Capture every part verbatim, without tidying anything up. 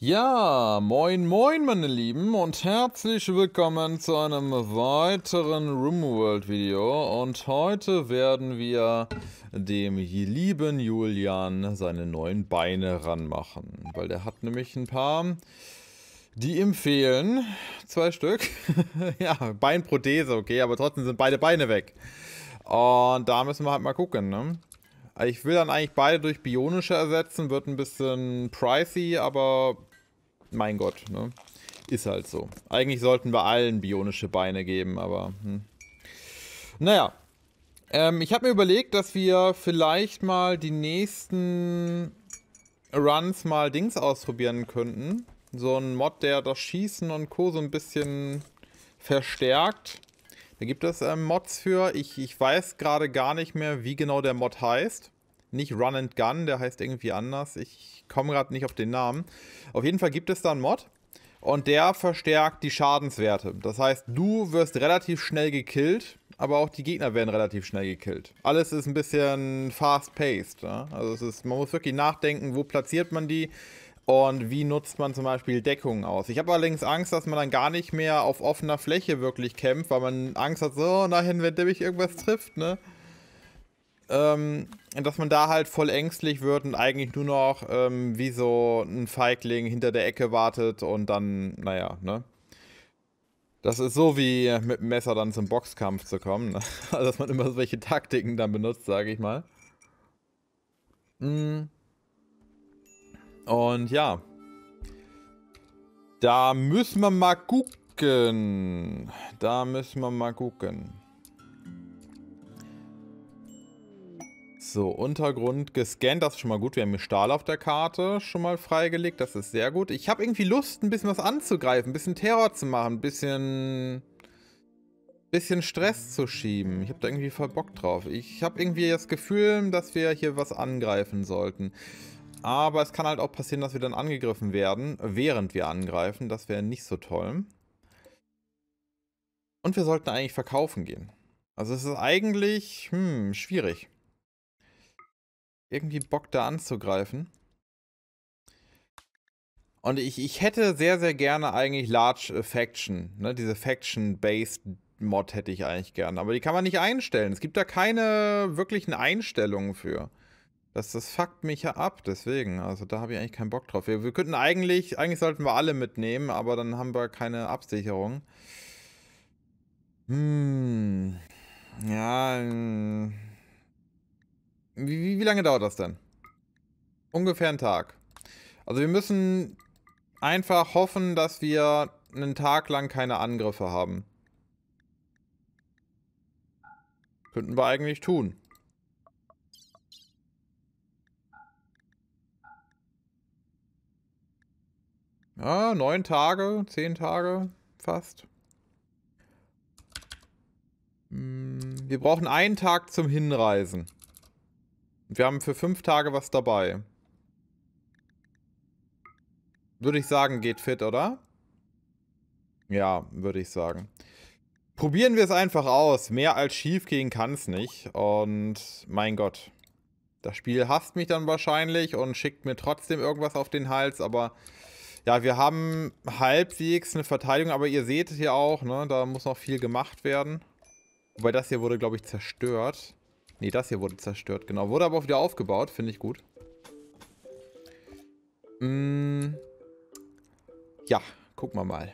Ja, moin moin meine Lieben und herzlich willkommen zu einem weiteren RimWorld Video und heute werden wir dem lieben Julian seine neuen Beine ranmachen, weil der hat nämlich ein paar, die ihm fehlen, zwei Stück, ja, Beinprothese, okay, aber trotzdem sind beide Beine weg und da müssen wir halt mal gucken, ne? Ich will dann eigentlich beide durch bionische ersetzen, wird ein bisschen pricey, aber mein Gott, ne? Ist halt so. Eigentlich sollten wir allen bionische Beine geben, aber hm. Naja. Ähm, ich habe mir überlegt, dass wir vielleicht mal die nächsten Runs mal Dings ausprobieren könnten. So ein Mod, der das Schießen und Co. so ein bisschen verstärkt. Da gibt es ähm, Mods für. Ich, ich weiß gerade gar nicht mehr, wie genau der Mod heißt. Nicht Run and Gun, der heißt irgendwie anders. Ich komme gerade nicht auf den Namen. Auf jeden Fall gibt es da einen Mod und der verstärkt die Schadenswerte. Das heißt, du wirst relativ schnell gekillt, aber auch die Gegner werden relativ schnell gekillt. Alles ist ein bisschen fast-paced. Ja? Also es ist, man muss wirklich nachdenken, wo platziert man die und wie nutzt man zum Beispiel Deckungen aus. Ich habe allerdings Angst, dass man dann gar nicht mehr auf offener Fläche wirklich kämpft, weil man Angst hat, so, nachher, wenn der mich irgendwas trifft, ne? Ähm, dass man da halt voll ängstlich wird und eigentlich nur noch ähm, wie so ein Feigling hinter der Ecke wartet und dann, naja, ne? Das ist so wie mit dem Messer dann zum Boxkampf zu kommen, ne? Also, dass man immer solche Taktiken dann benutzt, sage ich mal. Mm. Und ja. Da müssen wir mal gucken. Da müssen wir mal gucken. So, Untergrund gescannt, das ist schon mal gut. Wir haben hier Stahl auf der Karte schon mal freigelegt, das ist sehr gut. Ich habe irgendwie Lust, ein bisschen was anzugreifen, ein bisschen Terror zu machen, ein bisschen, bisschen Stress zu schieben. Ich habe da irgendwie voll Bock drauf. Ich habe irgendwie das Gefühl, dass wir hier was angreifen sollten. Aber es kann halt auch passieren, dass wir dann angegriffen werden, während wir angreifen. Das wäre nicht so toll. Und wir sollten eigentlich verkaufen gehen. Also es ist eigentlich, hm, schwierig. Irgendwie Bock da anzugreifen. Und ich, ich hätte sehr, sehr gerne eigentlich Large Faction. Ne? Diese Faction-Based Mod hätte ich eigentlich gerne. Aber die kann man nicht einstellen. Es gibt da keine wirklichen Einstellungen für. Das, das fuckt mich ja ab, deswegen. Also da habe ich eigentlich keinen Bock drauf. Wir, wir könnten eigentlich, eigentlich sollten wir alle mitnehmen, aber dann haben wir keine Absicherung. Hm. Ja. Hm. Wie, wie, wie lange dauert das denn? Ungefähr einen Tag. Also wir müssen einfach hoffen, dass wir einen Tag lang keine Angriffe haben. Könnten wir eigentlich tun. Ja, neun Tage, zehn Tage fast. Wir brauchen einen Tag zum Hinreisen. Wir haben für fünf Tage was dabei. Würde ich sagen, geht fit, oder? Ja, würde ich sagen. Probieren wir es einfach aus. Mehr als schief gehen kann es nicht. Und mein Gott. Das Spiel hasst mich dann wahrscheinlich und schickt mir trotzdem irgendwas auf den Hals. Aber ja, wir haben halbwegs eine Verteidigung. Aber ihr seht es hier auch, ne? Da muss noch viel gemacht werden. Wobei das hier wurde, glaube ich, zerstört. Ne, das hier wurde zerstört, genau. Wurde aber auch wieder aufgebaut, finde ich gut. Mm. Ja, gucken wir mal.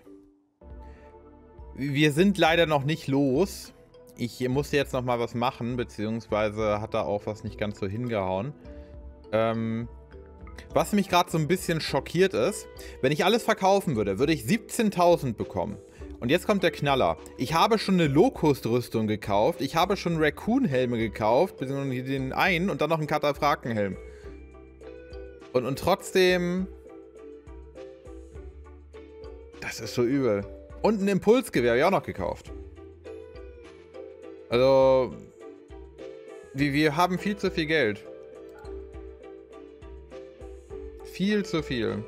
Wir sind leider noch nicht los. Ich musste jetzt noch mal was machen, beziehungsweise hat da auch was nicht ganz so hingehauen. Ähm, was mich gerade so ein bisschen schockiert ist, wenn ich alles verkaufen würde, würde ich siebzehntausend bekommen. Und jetzt kommt der Knaller. Ich habe schon eine Locust-Rüstung gekauft. Ich habe schon Raccoon-Helme gekauft. Beziehungsweise den einen und dann noch einen Kataphrakt-Helm. Und, und trotzdem... Das ist so übel. Und ein Impulsgewehr habe ich auch noch gekauft. Also... Wir, wir haben viel zu viel Geld. Viel zu viel.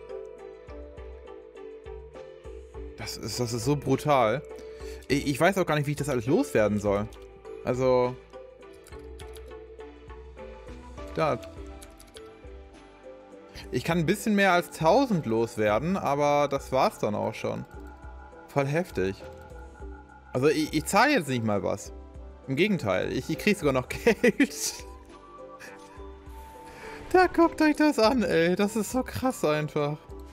Das ist, das ist so brutal. Ich, ich weiß auch gar nicht, wie ich das alles loswerden soll. Also... Da. Ich kann ein bisschen mehr als tausend loswerden, aber das war's dann auch schon. Voll heftig. Also ich, ich zahle jetzt nicht mal was. Im Gegenteil, ich, ich krieg sogar noch Geld. Da guckt euch das an, ey. Das ist so krass einfach.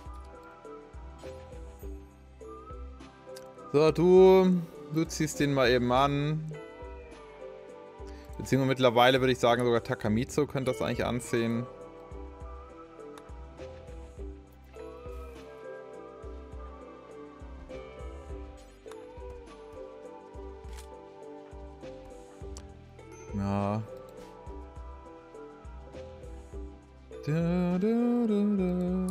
So, du, du ziehst den mal eben an. Beziehungsweise mittlerweile würde ich sagen, sogar Takamitsu könnte das eigentlich anziehen. Ja. Da, da, da, da.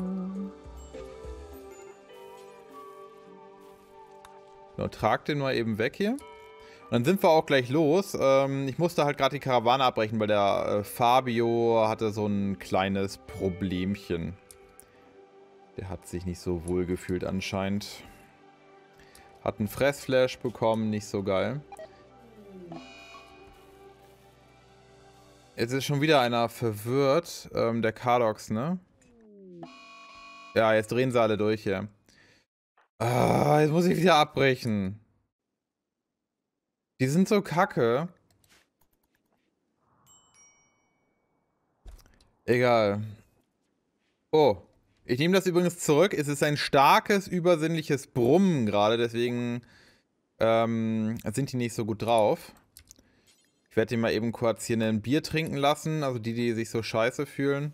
So, trag den mal eben weg hier. Und dann sind wir auch gleich los. Ähm, ich musste halt gerade die Karawane abbrechen, weil der äh, Fabio hatte so ein kleines Problemchen. Der hat sich nicht so wohl gefühlt anscheinend. Hat einen Fressflash bekommen, nicht so geil. Jetzt ist schon wieder einer verwirrt, ähm, der Kardox, ne? Ja, jetzt drehen sie alle durch hier. Ah, jetzt muss ich wieder abbrechen. Die sind so kacke. Egal. Oh, ich nehme das übrigens zurück. Es ist ein starkes, übersinnliches Brummen gerade, deswegen ähm, sind die nicht so gut drauf. Ich werde die mal eben kurz hier ein Bier trinken lassen, also die, die sich so scheiße fühlen.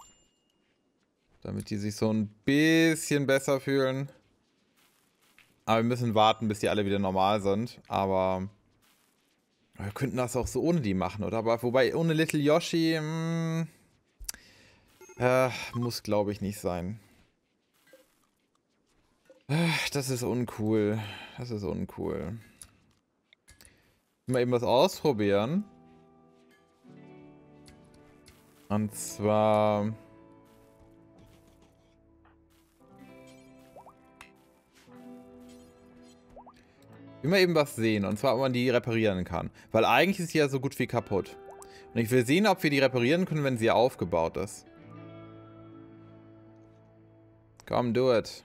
Damit die sich so ein bisschen besser fühlen. Aber wir müssen warten, bis die alle wieder normal sind. Aber wir könnten das auch so ohne die machen, oder? Aber wobei ohne Little Yoshi, mh, äh, muss glaube ich nicht sein. Das ist uncool. Das ist uncool. Mal eben was ausprobieren. Und zwar... Ich will mal eben was sehen. Und zwar, ob man die reparieren kann. Weil eigentlich ist sie ja so gut wie kaputt. Und ich will sehen, ob wir die reparieren können, wenn sie aufgebaut ist. Komm, do it.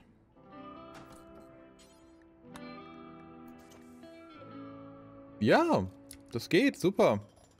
Ja, das geht, super.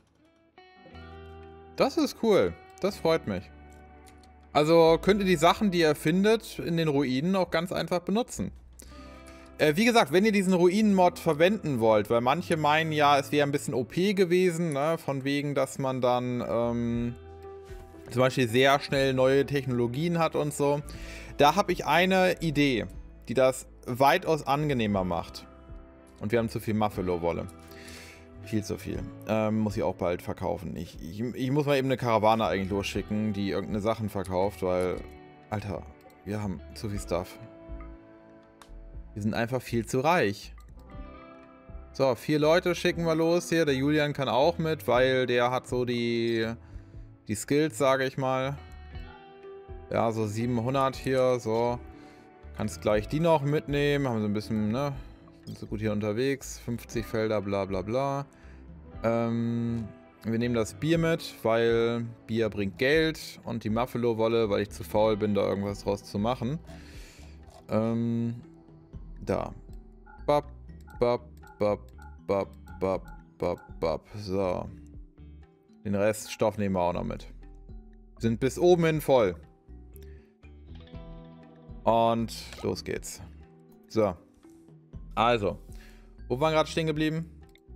Das ist cool. Das freut mich. Also könnt ihr die Sachen, die ihr findet, in den Ruinen auch ganz einfach benutzen. Äh, wie gesagt, wenn ihr diesen Ruinen-Mod verwenden wollt, weil manche meinen ja, es wäre ein bisschen O P gewesen, ne, von wegen, dass man dann ähm, zum Beispiel sehr schnell neue Technologien hat und so. Da habe ich eine Idee, die das weitaus angenehmer macht. Und wir haben zu viel Muffalo-Wolle. Viel zu viel. Ähm, muss ich auch bald verkaufen. Ich, ich, ich muss mal eben eine Karawane eigentlich losschicken, die irgendeine Sachen verkauft, weil... Alter, wir haben zu viel Stuff. Wir sind einfach viel zu reich. So, vier Leute schicken wir los hier. Der Julian kann auch mit, weil der hat so die, die Skills, sage ich mal. Ja, so siebenhundert hier, so. Kannst gleich die noch mitnehmen. Haben so ein bisschen, ne? Sind so gut hier unterwegs. fünfzig Felder, bla bla bla. Ähm, wir nehmen das Bier mit, weil Bier bringt Geld. Und die Muffalo-Wolle, weil ich zu faul bin, da irgendwas draus zu machen. Ähm, da. Bap, bap, bap, bap, bap, bap, bap. So. Den Rest Stoff nehmen wir auch noch mit. Sind bis oben hin voll. Und los geht's. So. Also. Wo waren wir gerade stehen geblieben?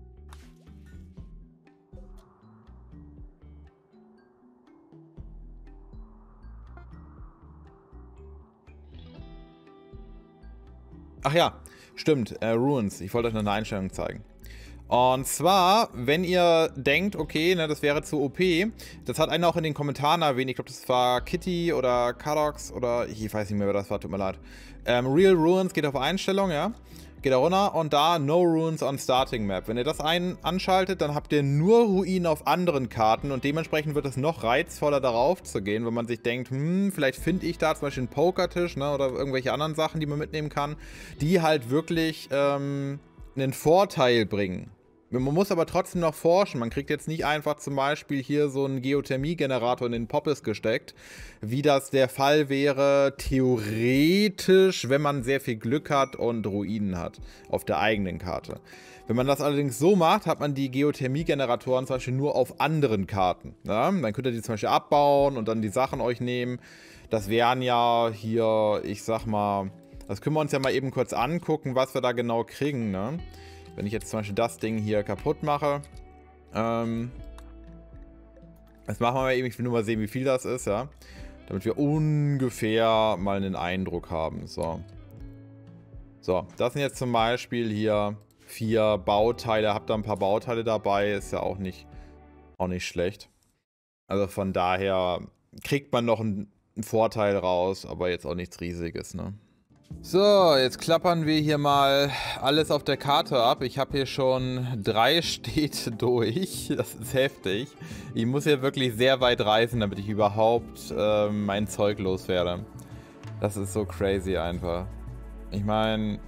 Ach ja, stimmt, äh, Ruins. Ich wollte euch noch eine Einstellung zeigen. Und zwar, wenn ihr denkt, okay, ne, das wäre zu O P, das hat einer auch in den Kommentaren erwähnt, ich glaube, das war Kitty oder Karox oder ich weiß nicht mehr, wer das war, tut mir leid. Ähm, Real Ruins geht auf Einstellung, ja. Geht da runter und da No Ruins on Starting Map. Wenn ihr das ein anschaltet, dann habt ihr nur Ruinen auf anderen Karten und dementsprechend wird es noch reizvoller darauf zu gehen, wenn man sich denkt, hm, vielleicht finde ich da zum Beispiel einen Pokertisch, ne, oder irgendwelche anderen Sachen, die man mitnehmen kann, die halt wirklich ähm, einen Vorteil bringen. Man muss aber trotzdem noch forschen. Man kriegt jetzt nicht einfach zum Beispiel hier so einen Geothermie-Generator in den Poppes gesteckt, wie das der Fall wäre, theoretisch, wenn man sehr viel Glück hat und Ruinen hat auf der eigenen Karte. Wenn man das allerdings so macht, hat man die Geothermie-Generatoren zum Beispiel nur auf anderen Karten. Ja? Dann könnt ihr die zum Beispiel abbauen und dann die Sachen euch nehmen. Das wären ja hier, ich sag mal, das können wir uns ja mal eben kurz angucken, was wir da genau kriegen, ne? Wenn ich jetzt zum Beispiel das Ding hier kaputt mache, ähm, das machen wir mal eben, ich will nur mal sehen, wie viel das ist, ja. Damit wir ungefähr mal einen Eindruck haben, so. So, das sind jetzt zum Beispiel hier vier Bauteile, habt da ein paar Bauteile dabei, ist ja auch nicht, auch nicht schlecht. Also von daher kriegt man noch einen, einen Vorteil raus, aber jetzt auch nichts Riesiges, ne. So, jetzt klappern wir hier mal alles auf der Karte ab. Ich habe hier schon drei Städte durch. Das ist heftig. Ich muss hier wirklich sehr weit reisen, damit ich überhaupt äh, mein Zeug loswerde. Das ist so crazy einfach. Ich meine,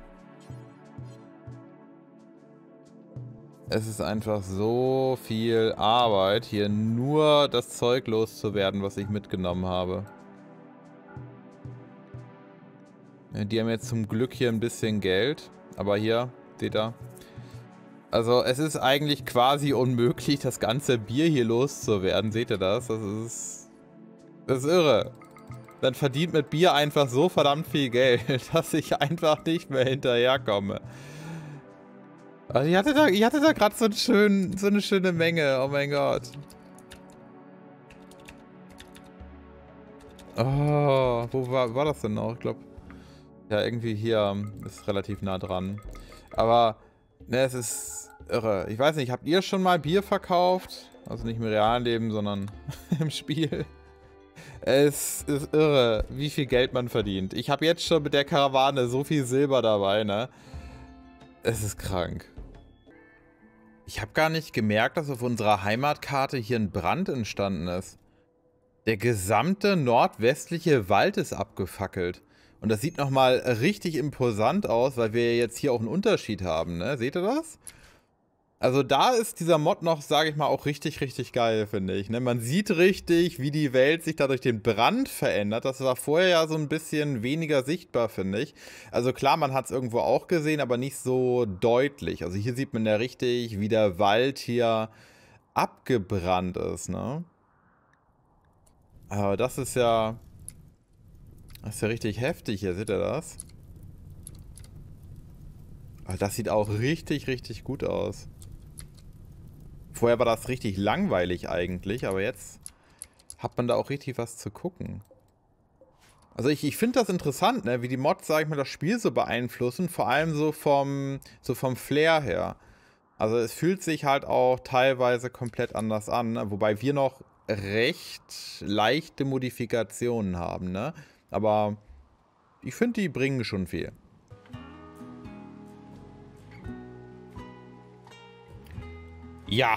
es ist einfach so viel Arbeit, hier nur das Zeug loszuwerden, was ich mitgenommen habe. Die haben jetzt zum Glück hier ein bisschen Geld. Aber hier, seht ihr? Also es ist eigentlich quasi unmöglich, das ganze Bier hier loszuwerden. Seht ihr das? Das ist... Das ist irre. Man verdient mit Bier einfach so verdammt viel Geld, dass ich einfach nicht mehr hinterherkomme. Also ich hatte da, ich hatte da gerade so, einen schönen, so eine schöne Menge. Oh mein Gott. Oh, wo war, war das denn noch? Ich glaube... Ja, irgendwie hier ist relativ nah dran. Aber, ne, es ist irre. Ich weiß nicht, habt ihr schon mal Bier verkauft? Also nicht im realen Leben, sondern im Spiel. Es ist irre, wie viel Geld man verdient. Ich habe jetzt schon mit der Karawane so viel Silber dabei, ne? Es ist krank. Ich habe gar nicht gemerkt, dass auf unserer Heimatkarte hier ein Brand entstanden ist. Der gesamte nordwestliche Wald ist abgefackelt. Und das sieht nochmal richtig imposant aus, weil wir jetzt hier auch einen Unterschied haben, ne? Seht ihr das? Also da ist dieser Mod noch, sage ich mal, auch richtig, richtig geil, finde ich, ne? Man sieht richtig, wie die Welt sich dadurch den Brand verändert. Das war vorher ja so ein bisschen weniger sichtbar, finde ich. Also klar, man hat es irgendwo auch gesehen, aber nicht so deutlich. Also hier sieht man ja richtig, wie der Wald hier abgebrannt ist, ne? Aber das ist ja... Das ist ja richtig heftig hier, seht ihr das? Aber das sieht auch richtig, richtig gut aus. Vorher war das richtig langweilig eigentlich, aber jetzt hat man da auch richtig was zu gucken. Also ich, ich finde das interessant, ne, wie die Mods, sag ich mal, das Spiel so beeinflussen, vor allem so vom, so vom Flair her. Also es fühlt sich halt auch teilweise komplett anders an, ne? Wobei wir noch recht leichte Modifikationen haben, ne? Aber ich finde, die bringen schon viel. Ja.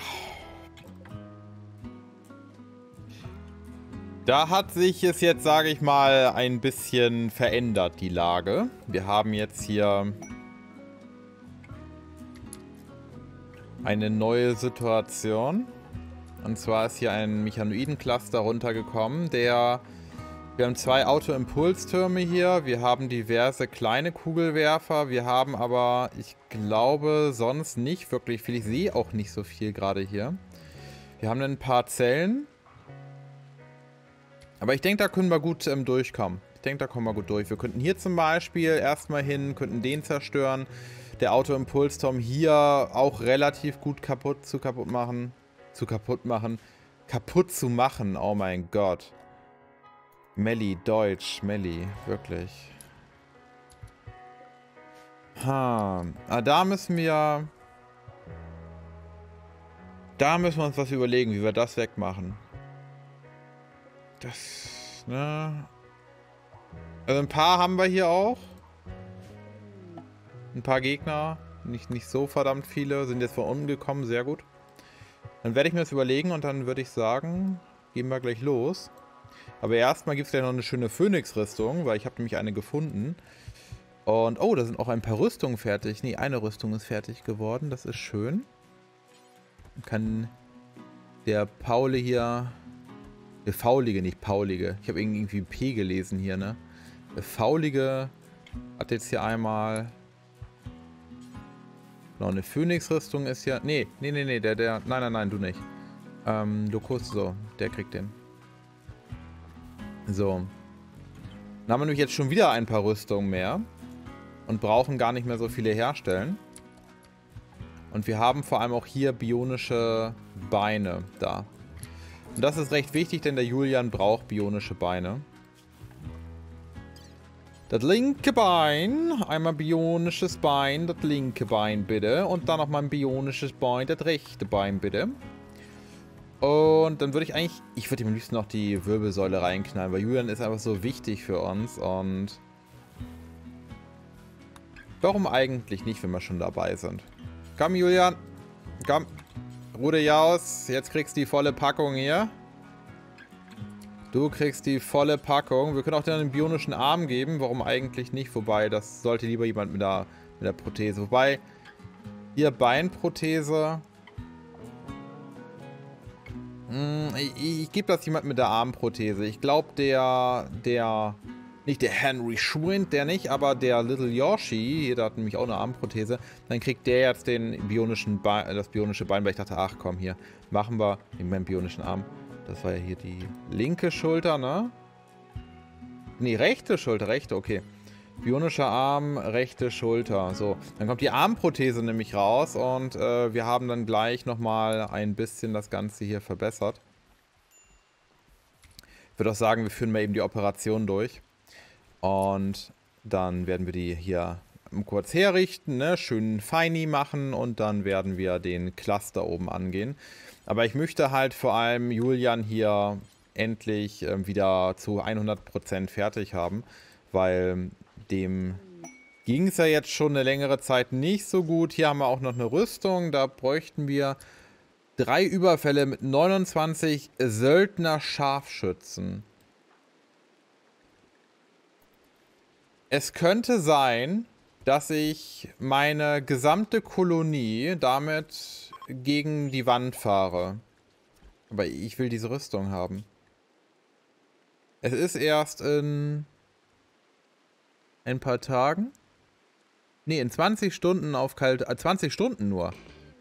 Da hat sich es jetzt, sage ich mal, ein bisschen verändert, die Lage. Wir haben jetzt hier eine neue Situation. Und zwar ist hier ein Mechanoiden-Cluster runtergekommen, der... Wir haben zwei Auto-Impulstürme hier, wir haben diverse kleine Kugelwerfer, wir haben aber, ich glaube, sonst nicht wirklich viel. Ich sehe auch nicht so viel gerade hier. Wir haben ein paar Zellen. Aber ich denke, da können wir gut ähm, durchkommen. Ich denke, da kommen wir gut durch. Wir könnten hier zum Beispiel erstmal hin, könnten den zerstören. Der Auto-Impulsturm hier auch relativ gut kaputt zu kaputt machen. Zu kaputt machen. Kaputt zu machen, oh mein Gott. Melli, Deutsch, Melli, wirklich. Ha, ah, da müssen wir... Da müssen wir uns was überlegen, wie wir das wegmachen. Das, ne... Also ein paar haben wir hier auch. Ein paar Gegner. Nicht, nicht so verdammt viele. Sind jetzt von unten gekommen, sehr gut. Dann werde ich mir das überlegen und dann würde ich sagen, gehen wir gleich los. Aber erstmal gibt es ja noch eine schöne Phönix-Rüstung, weil ich habe nämlich eine gefunden. Und, oh, da sind auch ein paar Rüstungen fertig. Nee, eine Rüstung ist fertig geworden. Das ist schön. Dann kann der Pauli hier... Der Faulige, nicht Paulige. Ich habe irgendwie P gelesen hier, ne? Der Faulige hat jetzt hier einmal... Noch eine Phönix-Rüstung ist ja... Nee, nee, nee, nee, der, der... Nein, nein, nein, du nicht. Ähm, Lukus, so, der kriegt den. So. Dann haben wir nämlich jetzt schon wieder ein paar Rüstungen mehr. Und brauchen gar nicht mehr so viele herstellen. Und wir haben vor allem auch hier bionische Beine da. Und das ist recht wichtig, denn der Julian braucht bionische Beine. Das linke Bein, einmal bionisches Bein, das linke Bein bitte. Und dann nochmal ein bionisches Bein, das rechte Bein bitte. Und dann würde ich eigentlich, ich würde ihm am liebsten noch die Wirbelsäule reinknallen, weil Julian ist einfach so wichtig für uns. Und warum eigentlich nicht, wenn wir schon dabei sind? Komm, Julian. Komm. Ruh dich aus. Jetzt kriegst du die volle Packung hier. Du kriegst die volle Packung. Wir können auch dir einen bionischen Arm geben. Warum eigentlich nicht? Wobei, das sollte lieber jemand mit der, mit der Prothese. Wobei, hier Beinprothese. Hm, ich, ich gebe das jemand mit der Armprothese. Ich glaube, der, der, nicht der Henry Schwind, der nicht, aber der Little Yoshi, hier, der hat nämlich auch eine Armprothese. Dann kriegt der jetzt den bionischen Bein, das bionische Bein, weil ich dachte, ach komm, hier, machen wir in meinem bionischen Arm. Das war ja hier die linke Schulter, ne? Nee, rechte Schulter, rechte, okay. Bionischer Arm, rechte Schulter. So, dann kommt die Armprothese nämlich raus und äh, wir haben dann gleich nochmal ein bisschen das Ganze hier verbessert. Ich würde auch sagen, wir führen mal eben die Operation durch. Und dann werden wir die hier kurz herrichten, ne? Schön feini machen und dann werden wir den Cluster oben angehen. Aber ich möchte halt vor allem Julian hier endlich äh, wieder zu hundert Prozent fertig haben, weil dem ging es ja jetzt schon eine längere Zeit nicht so gut. Hier haben wir auch noch eine Rüstung, da bräuchten wir drei Überfälle mit neunundzwanzig Söldner-Scharfschützen. Es könnte sein, dass ich meine gesamte Kolonie damit gegen die Wand fahre. Aber ich will diese Rüstung haben. Es ist erst in ein paar Tagen. Nee, in zwanzig Stunden auf kalt... Äh, zwanzig Stunden nur.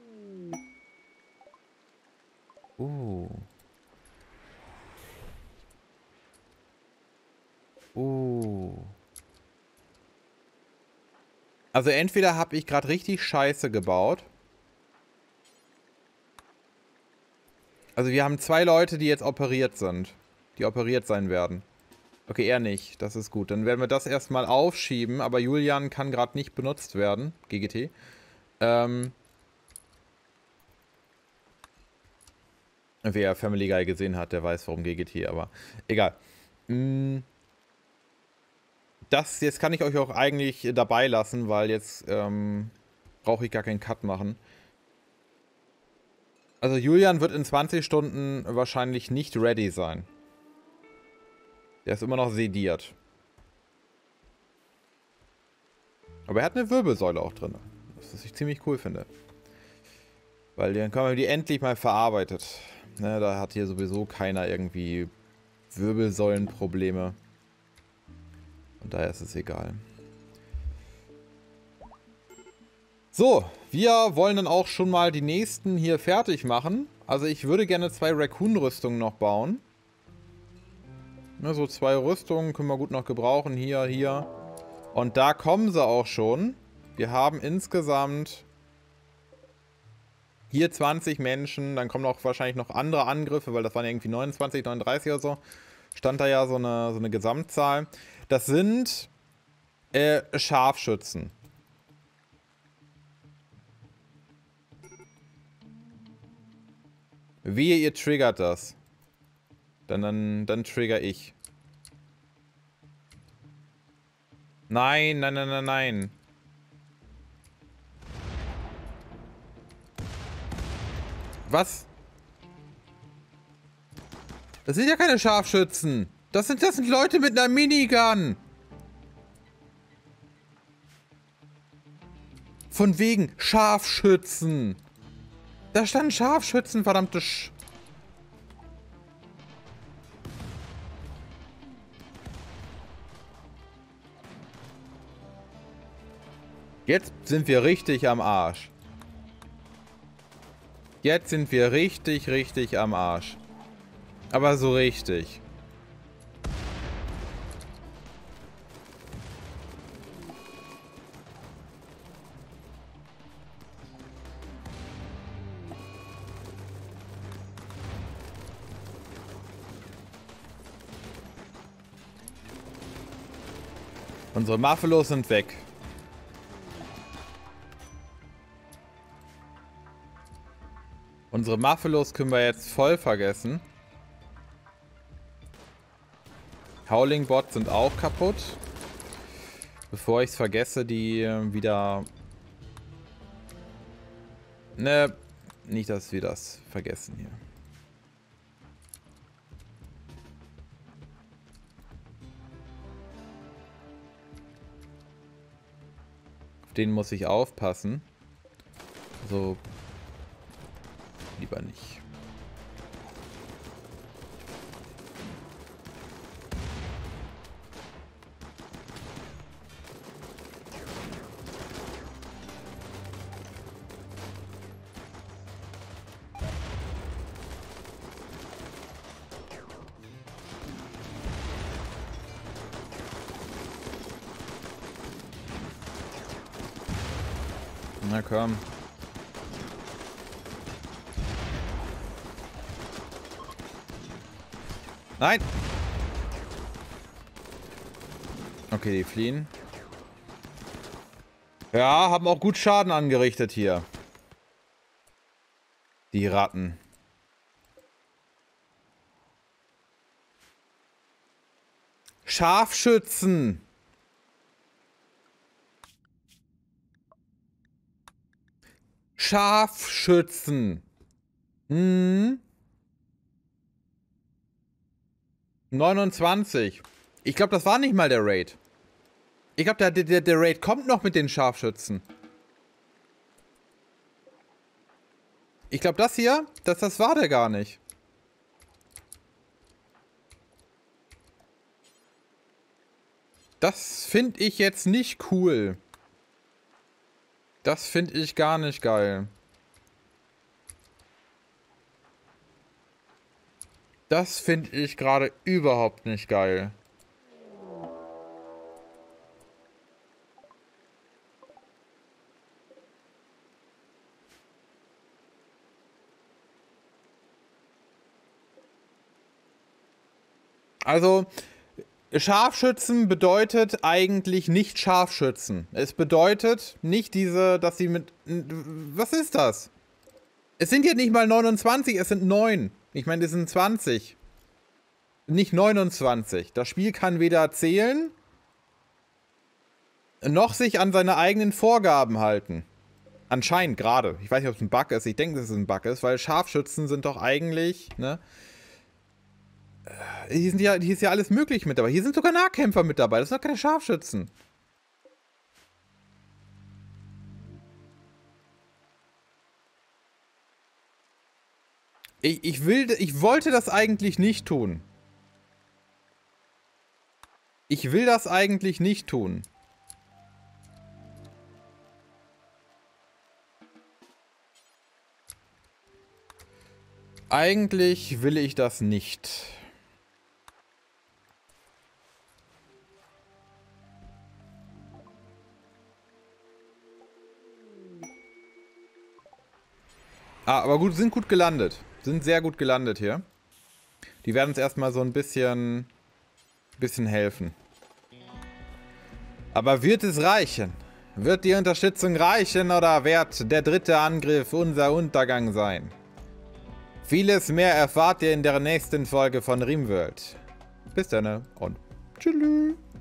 Oh. Oh. Also entweder habe ich gerade richtig Scheiße gebaut. Also wir haben zwei Leute, die jetzt operiert sind. Die operiert sein werden. Okay, er nicht. Das ist gut. Dann werden wir das erstmal aufschieben. Aber Julian kann gerade nicht benutzt werden. G G T. Ähm. Wer Family Guy gesehen hat, der weiß, warum G G T. Aber egal. Hm. Das jetzt kann ich euch auch eigentlich dabei lassen, weil jetzt ähm, brauche ich gar keinen Cut machen. Also Julian wird in zwanzig Stunden wahrscheinlich nicht ready sein. Der ist immer noch sediert. Aber er hat eine Wirbelsäule auch drin. Was ich ziemlich cool finde. Weil dann haben wir die endlich mal verarbeitet. Ne, da hat hier sowieso keiner irgendwie Wirbelsäulenprobleme. Und daher ist es egal. So, wir wollen dann auch schon mal die nächsten hier fertig machen. Also ich würde gerne zwei Raccoon-Rüstungen noch bauen. Ne, so zwei Rüstungen können wir gut noch gebrauchen. Hier, hier. Und da kommen sie auch schon. Wir haben insgesamt hier zwanzig Menschen. Dann kommen auch wahrscheinlich noch andere Angriffe, weil das waren irgendwie neunundzwanzig, neununddreißig oder so. Stand da ja so eine, so eine Gesamtzahl. Das sind äh, Scharfschützen. Wehe, ihr triggert das. Dann, dann, dann trigger ich. Nein, nein, nein, nein, nein. Was? Das sind ja keine Scharfschützen. Das sind, das sind Leute mit einer Minigun. Von wegen Scharfschützen. Da standen Scharfschützen, verdammte Sch... Jetzt sind wir richtig am Arsch. Jetzt sind wir richtig, richtig am Arsch. Aber so richtig. Unsere Muffalos sind weg. Unsere Muffalos können wir jetzt voll vergessen. Howling Bots sind auch kaputt. Bevor ich es vergesse, die wieder... Ne, nicht, dass wir das vergessen hier. Auf den muss ich aufpassen. So. Lieber nicht. Na komm. Nein! Okay, die fliehen. Ja, haben auch gut Schaden angerichtet hier. Die Ratten. Scharfschützen! Scharfschützen! Hm? neunundzwanzig. Ich glaube, das war nicht mal der Raid. Ich glaube, der, der, der Raid kommt noch mit den Scharfschützen. Ich glaube, das hier, das, das war der gar nicht. Das finde ich jetzt nicht cool. Das finde ich gar nicht geil. Das finde ich gerade überhaupt nicht geil. Also, Scharfschützen bedeutet eigentlich nicht Scharfschützen. Es bedeutet nicht diese, dass sie mit... Was ist das? Es sind ja nicht mal neunundzwanzig, es sind neun. Ich meine, das sind zwanzig. Nicht neunundzwanzig. Das Spiel kann weder zählen, noch sich an seine eigenen Vorgaben halten. Anscheinend gerade. Ich weiß nicht, ob es ein Bug ist. Ich denke, dass es ein Bug ist, weil Scharfschützen sind doch eigentlich, ne? Hier, sind ja, hier ist ja alles möglich mit dabei. Hier sind sogar Nahkämpfer mit dabei. Das sind doch keine Scharfschützen. Ich, ich will, ich wollte das eigentlich nicht tun. Ich will das eigentlich nicht tun. Eigentlich will ich das nicht. Ah, aber gut, sind gut gelandet. Sind sehr gut gelandet hier. Die werden uns erstmal so ein bisschen, bisschen helfen. Aber wird es reichen? Wird die Unterstützung reichen oder wird der dritte Angriff unser Untergang sein? Vieles mehr erfahrt ihr in der nächsten Folge von RimWorld. Bis dann und tschüss.